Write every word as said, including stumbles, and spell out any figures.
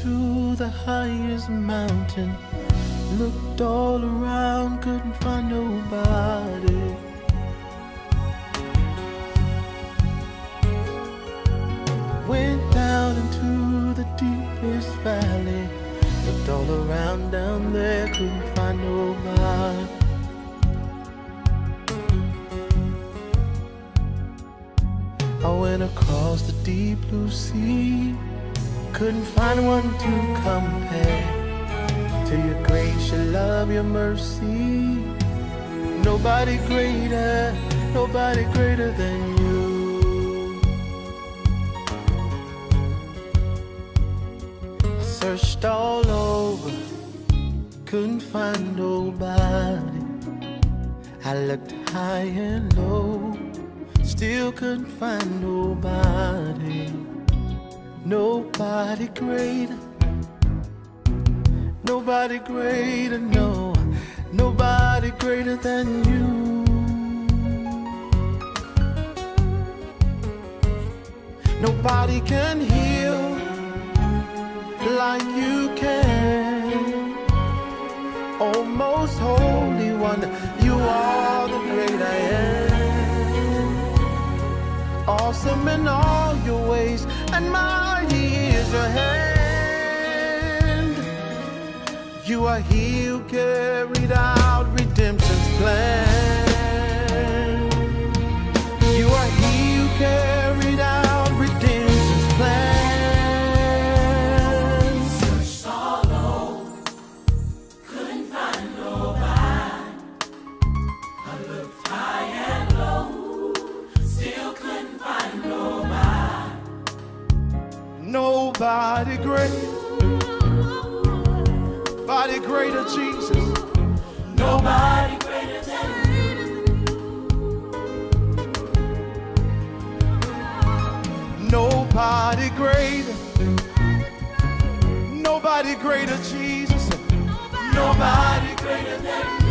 to the highest mountain, looked all around, couldn't find nobody. Went down into the deepest valley, looked all around down there, couldn't find nobody. I went across the deep blue sea, couldn't find one to compare to your grace, your love, your mercy. Nobody greater, nobody greater than you. I searched all over, couldn't find nobody. I looked high and low, still couldn't find nobody. Nobody greater, nobody greater, no, nobody greater than you. Nobody can heal like you can. Oh, most holy one, you are the great I am. Awesome in all your ways, and mighty is your hand. You are he who carried out redemption's plan. You are he who carried out redemption's plan. Searched all over, couldn't find nobody. I looked high and low, still couldn't find nobody. Nobody great, nobody greater, Jesus. Nobody greater than you. Nobody greater, nobody greater, Jesus. Nobody greater than you.